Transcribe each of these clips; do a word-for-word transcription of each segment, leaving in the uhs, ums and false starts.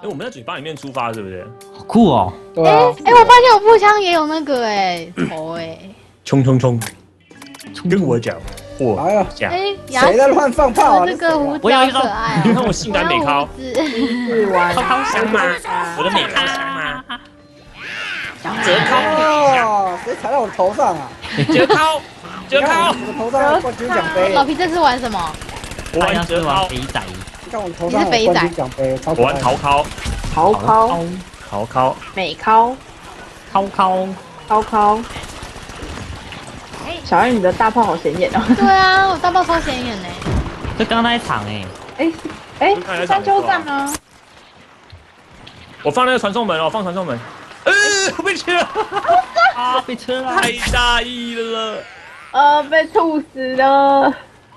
哎，我们在嘴巴里面出发，对不对？ 好酷哦！ 对啊。 哎，我发现我步枪也有那个哎头哎。 冲冲冲！跟我讲，我哎呀， 讲， 哎， 谁在乱放炮啊？ 这个胡子我有一种好可爱你哦。 看我性感美尻， 是玩靠靠香吗？我的美尻香吗？折靠， 哦，谁踩到我的头上啊？ 折靠，折靠！ 我的头上有冠军奖杯。 老皮这次玩什么？ 我玩折靠， 肥仔， 你看我的头上有冠军奖杯，超可我爱。 玩桃靠， 桃靠、 桃靠， 美靠、 靠靠， 高靠。小爱，你的大炮好显眼哦！ 对啊，我大炮超显眼呢。 就刚那一场哎， 哎哎，山丘站呢？ 我放那个传送门哦，放传送门。呃，被吃了， 啊，被吃了， 太大意了。 呃，被吐死了。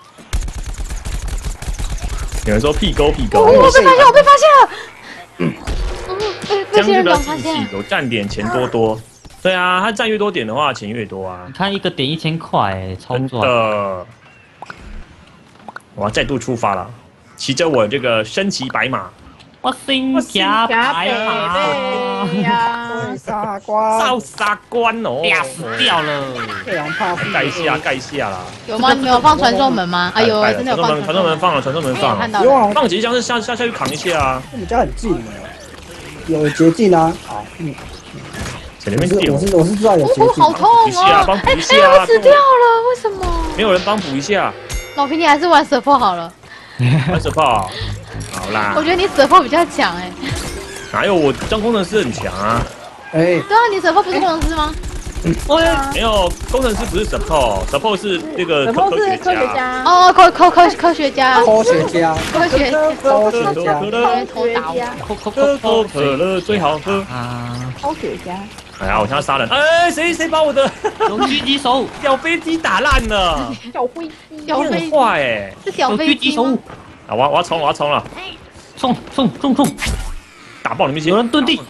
有人说屁沟屁沟， 我被发现，我被发现了。嗯，被被仙人将军的掌发现了。 有站点钱多多。对啊，他占越多点的话，钱越多啊你。看一个点一千块，哎，超真赚。 的，我要再度出发了，骑着我这个身骑白马， 我新加白马， 呀！ 傻瓜， 少杀官哦， 呀死掉了。 太阳怕死。 盖一下盖一下啦。 有吗？你们有放传送门吗？哎呦，真的有放传送门，传送门放了，传送门放了， 看到了。 用放几箱是下下下去扛一下啊。 我们家很近的，有捷径啊。好，嗯， 在那边丢我是我，是我是知道有捷哦，好径。 痛补一下哦！ 帮补哎一下啊哎，我死掉了，为什么？ 没有人帮补一下， 老皮，你还是玩蛇破好了。 玩手炮，好啦我，觉得你蛇破比较强哎。 哪有我当工程师很强啊？ 哎， 对啊，你蛇破不是工程师吗？ 没有，工程师不是 support，support 是那个科科学科学家。 家， 哦，科科科科学家， 科学家， 科学家， 科学家， 偷打我。 可可可口可可乐最好喝。 啊！ 科学家。 哎呀，我现在杀人！哎，谁谁把我的有狙击手， 小飞机打烂了？ 小飞机。 你很小飞机坏哎！ 是小有飞机吗？ 狙击手， 啊，我要我要冲，我要冲了！ 冲冲冲冲！ 打爆你们一些！ 有人蹲地，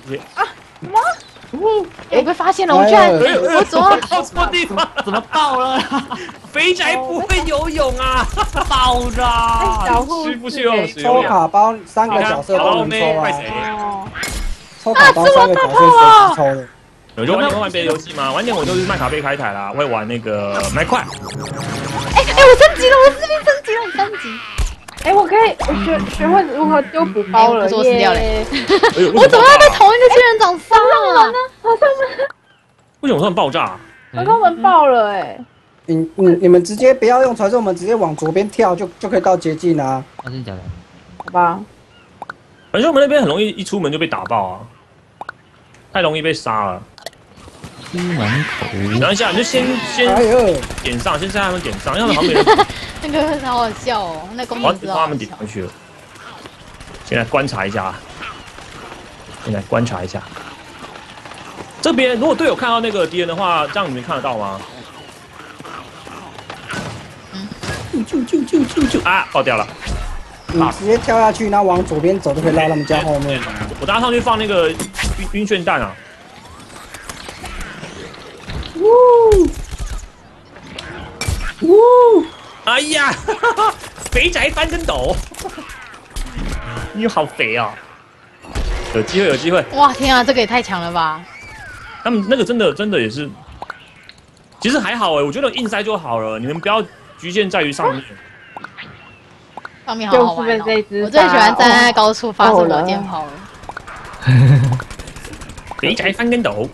我被发现了，我居然哎我走到到错地方， 怎么爆了？ 肥宅不会游泳啊！ 爆了！ 小护吃不去哦， 士。 抽卡包三个角色都能抽啊怪！谁？ 哦， 抽卡包三个角色随时抽的。 有就玩玩别的游戏吗？晚点我就是麦卡贝开台啦，我会玩那个麦块。 哎哎，我升级了，我士兵升级了，我升级。 哎，我可以我学学会如何丢补包了， 可是我死掉了耶！ 哎呦， 我怎么要被同一个仙人掌杀啊？ 好像门， 为什么突然爆炸？ 好像门爆了哎！ 你你你们直接不要用传送门，直接往左边跳就就可以到捷径啊！ 啊，真的假的？ 好吧， 反正我们那边很容易一出门就被打爆啊，太容易被杀了。 出门口， 等一下，你就先哎先呦， 点上，先让他们点上，因为他们好像没人， 那个好好笑哦，那工我要程师好好帮他们点笑。 上去了。先来观察一下，先来观察一下。这边如果队友看到那个敌人的话，这样你们看得到吗？ 救救救救救！ 啊，爆掉了！ 你直接跳下去，然后往左边走，就可以绕他们家后面。 我搭上去放那个晕晕眩弹啊！ 呜呜！ 哎呀，肥宅翻跟斗，你好肥啊！有机会，有机会。 哇，天啊，这个也太强了吧！ 他们那个真的真的也是，其实还好哎，我觉得硬塞就好了，你们不要局限在于上面。 上面好好玩就是被这只哦！我最喜欢站在高处发射火箭炮了。 肥宅翻跟斗，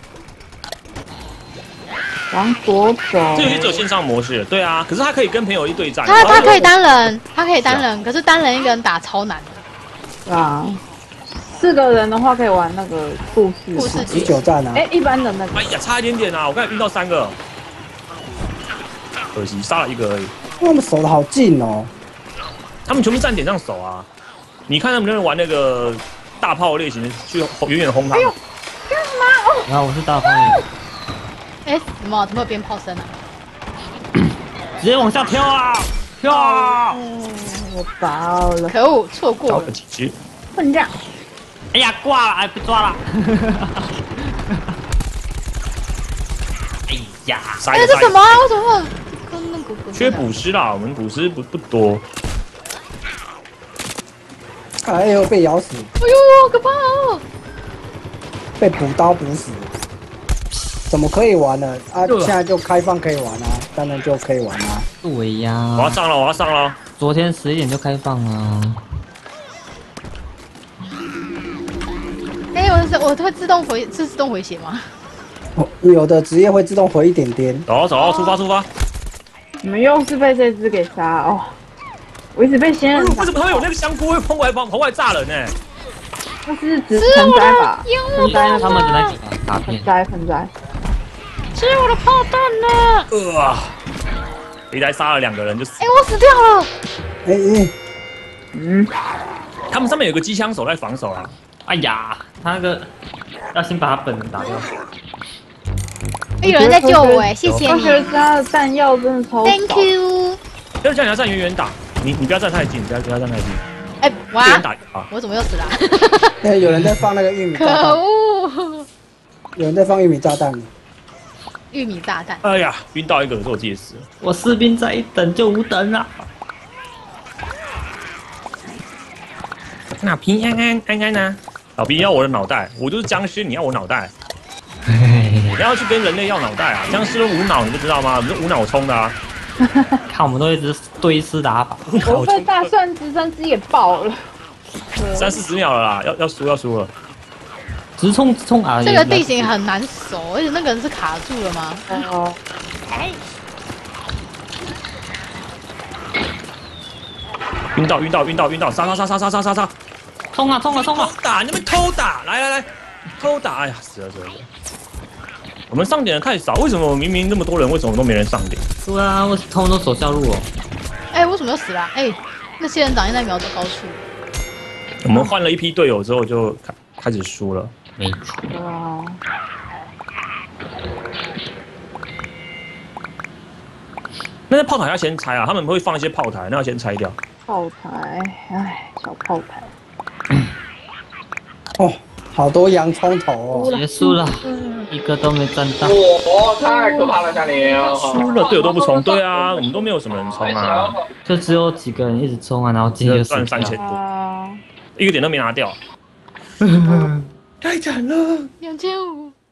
往左走。 这游戏只有线上模式，对啊，可是它可以跟朋友一对战。 他他可以单人，他可以单人，可是单人一个人打超难的。 啊，四个人的话可以玩那个故事。 故事持久战啊！ 哎，一般的那个。 哎呀，差一点点啊！我刚才晕到三个，可惜杀了一个而已。 他们守的好近哦。 他们全部站点上守啊！你看他们那边玩那个大炮类型的，去远远轰他们。 然后我是大方的， 哎，怎么怎么有鞭炮声啊？ 直接往下跳啊！跳啊！ 嗯，我爆了， 可恶，错过找了个。几只。 混账！ 哎呀，挂了，哎，被抓了！哎呀， 哎， 杀一个杀一个这什么啊？为什么跟那个缺捕师啦，我们捕师不不多。 哎呦，被咬死， 哎呦，好可怕哦！ 被补刀补死，怎么可以玩呢？啊， 对现在就开放可以玩啊，当然就可以玩啊。 对呀， 我要上了，我要上了。 昨天十一点就开放了。 哎，我是我会自动回是自动回血吗？ 哦有的职业会自动回一点点。 走走，出发出发。 你们又是被这只给杀哦！我一直被仙哎呦， 人打为什么他会有那个香菇会喷过来跑跑过来炸人呢？ 那是指盆栽吧？盆栽那他们的那几个卡盆片， 栽盆栽。 吃我的炮弹呢！ 呃，一来杀了两个人就死哎，。我死掉了！ 哎哎， 嗯， 他们上面有个机枪手在防守啊。 哎呀，他那个要先把他本人打掉。 哎，有人在救我哎，谢谢科学你家的弹药真的超少。 ，Thank you。 就是叫你要站远远打，你你不要站太近，不要不要站太近， 哎，哇一人，打啊。 我怎么又死了？ 哎，有人在放那个玉米炸可弹， 恶！ 有人在放玉米炸弹。 玉米炸弹， 哎呀，晕到一个，可是我自己死了。 我士兵再一等就五等了。 那平安安安安呢？老兵要我的脑袋，我就是僵尸，你要我脑袋，你要去跟人类要脑袋啊！僵尸都无脑，你不知道吗？我们是无脑冲的啊！ 看我们都一直堆尸打法。 我被大蒜直升机给爆了。 三四十秒了啦，要要输要输了。 直冲直冲啊！ 这个地形很难守，而且那个人是卡住了吗？ 哦， 哎， 晕到晕到晕到晕到，杀杀杀杀杀杀杀杀！ 冲啊冲啊冲偷啊！ 打，你们偷打，来来来，偷打！哎呀，死了死了死了！我们上点的太少，为什么明明那么多人，为什么都没人上点？ 对啊，我他们都走下路哦。 哎，为什么又死了？哎，那仙人掌现在瞄着高处。 我们换了一批队友之后，就开开始输了。 没错。 哇， 那些炮台要先拆啊，他们会放一些炮台，那要先拆掉。 炮台，哎，小炮台。 哦，好多洋葱头哦。 结束了，一个都没站到。 我太可怕了，夏玲。 输了队友都不冲，对啊，我们都没有什么人冲啊， 就只有几个人一直冲啊，然后今天就死赚三千掉。 多， 啊， 一个点都没拿掉。太惨了。 两千五。